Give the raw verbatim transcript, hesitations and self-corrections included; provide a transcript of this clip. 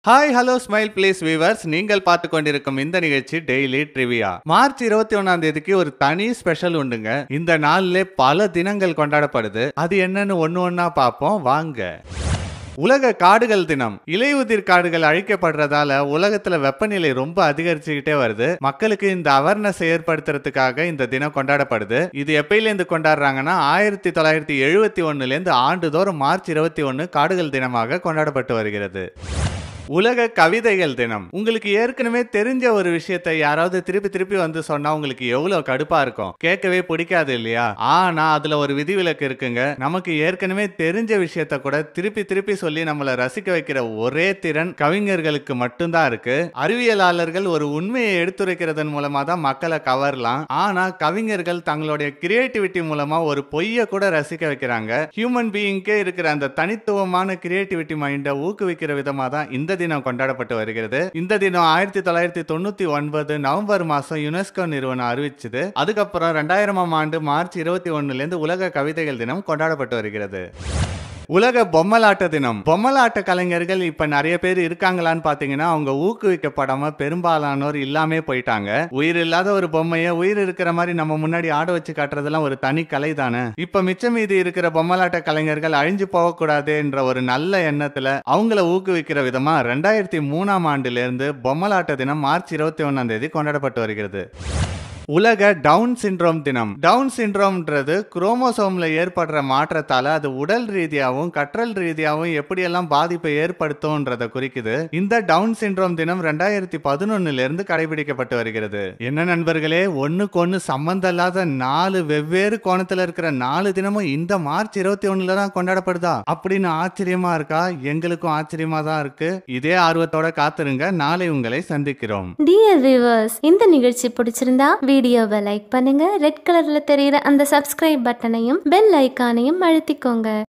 Hi hello smile please viewers, நீங்கள் பார்த்து கொண்டிருக்கும் இந்த நிகழ்ச்சி டெய்லி ட்ரிவியா. மார்ச் இருபத்தி ஒன்னாம் தேதிக்கு ஒரு தனி ஸ்பெஷல் உண்டுங்க. இந்த நாள்ல பல தினங்கள் கொண்டாடப்படுது. அது என்னன்னு ஒன்னு ஒன்னா பார்ப்போம் வாங்க. உலக காடுகள் தினம். இலையுதிர் காடுகள் அழிக்கப்படுறதால உலகத்துல வெப்பநிலை ரொம்ப அதிகரிச்சுக்கிட்டே வருது. மக்களுக்கு இந்த அவேர்னஸ் ஏற்படுத்துறதுக்காக இந்த தினம் கொண்டாடப்படுது. இது எப்பயில இருந்து கொண்டாடுறாங்கன்னா ஆயிரத்தி தொள்ளாயிரத்தி எழுபத்தி ஒண்ணுல இருந்து ஆண்டுதோறும் மார்ச் இருபத்தி ஒன்னு காடுகள் தினமாக கொண்டாடப்பட்டு வருகிறது. உலக கவிதைகள் தினம். உங்களுக்கு ஏற்கனவே தெரிஞ்ச ஒரு விஷயத்தை யாராவது திருப்பி திருப்பி வந்து சொன்னா உங்களுக்கு எவ்வளவு கடுப்பா இருக்கும், கேட்கவே பிடிக்காது இல்லையா? ஆனா அதுல ஒரு விதிவிலக்கு இருக்குங்க. நமக்கு ஏற்கனவே தெரிஞ்ச விஷயத்த கூட திருப்பி திருப்பி சொல்லி நம்மளை ரசிக்க வைக்கிற ஒரே திறன் கவிஞர்களுக்கு மட்டும்தான் இருக்கு. அறிவியலாளர்கள் ஒரு உண்மையை எடுத்துரைக்கிறதன் மூலமா தான் மக்களை கவரலாம். ஆனா கவிஞர்கள் தங்களுடைய கிரியேட்டிவிட்டி மூலமா ஒரு பொய்ய கூட ரசிக்க வைக்கிறாங்க. ஹியூமன் பீயிங்கே இருக்கிற அந்த தனித்துவமான கிரியேட்டிவிட்டி மைண்டை ஊக்குவிக்கிற விதமா தான் இந்த தினம் கொண்டாடப்பட்டு வருகிறது. இந்த தினம் ஆயிரத்தி தொள்ளாயிரத்தி தொண்ணூத்தி ஒன்பது நவம்பர் மாசம் யுனெஸ்கோ நிறுவனம் அறிவிச்சது. அதுக்கப்புறம் ரெண்டாயிரமாம் ஆண்டு மார்ச் இருபத்தி ஒண்ணுல இருந்து உலக கவிதைகள் தினம் கொண்டாடப்பட்டு வருகிறது. உலக பொம்மலாட்ட தினம். பொம்மலாட்ட கலைஞர்கள் இப்ப நிறைய பேர் இருக்காங்களான்னு பாத்தீங்கன்னா அவங்க ஊக்குவிக்கப்படாம பெரும்பாலானோர் இல்லாமே போயிட்டாங்க. உயிர் இல்லாத ஒரு பொம்மைய உயிர் இருக்கிற மாதிரி நம்ம முன்னாடி ஆட வச்சு காட்டுறதெல்லாம் ஒரு தனி கலை தானே. இப்ப மிச்சம் மீதி இருக்கிற பொம்மலாட்ட கலைஞர்கள் அழிஞ்சு போகக்கூடாது என்ற ஒரு நல்ல எண்ணத்துல அவங்கள ஊக்குவிக்கிற விதமா ரெண்டாயிரத்தி மூணாம் ஆண்டுல இருந்து பொம்மலாட்ட தினம் மார்ச் இருபத்தி ஒன்னாம் தேதி கொண்டாடப்பட்டு வருகிறது. உலக டவுன் சிண்ட்ரோம் தினம். டவுன் சிண்ட்ரோம்ன்றது குரோமோசோம்ல ஏற்படுற மாற்றத்தால அது உடல் ரீதியாகவும் கற்றல் ரீதியாகவும் எப்படியெல்லாம் பாதிப்பை ஏற்படுத்தும்ன்றத குறிக்குது. இந்த டவுன் சிண்ட்ரோம் தினம் ரெண்டாயிரத்தி பதினொன்னுல இருந்து கடைபிடிக்கப்பட்டு வருகிறது. என்ன நண்பர்களே, ஒண்ணுக்கு ஒண்ணு சம்பந்தம் இல்லாத நாலு வெவ்வேறு கோணத்துல இருக்கிற நாலு தினமும் இந்த மார்ச் இருபத்தி ஒண்ணுல தான் கொண்டாடப்படுதா அப்படின்னு ஆச்சரியமா இருக்கா? எங்களுக்கும் ஆச்சரியமா தான் இருக்கு. இதே ஆர்வத்தோட காத்திருங்க. நாளை உங்களை சந்திக்கிறோம். டியர் வியூவர்ஸ், இந்த நிகழ்ச்சி பிடிச்சிருந்தா வீடியோவை லைக் பண்ணுங்க. ரெட் கலர்ல தெரியுற அந்த சப்ஸ்கிரைப் பட்டனையும் பெல் ஐகானையும் அழுத்திக்கோங்க.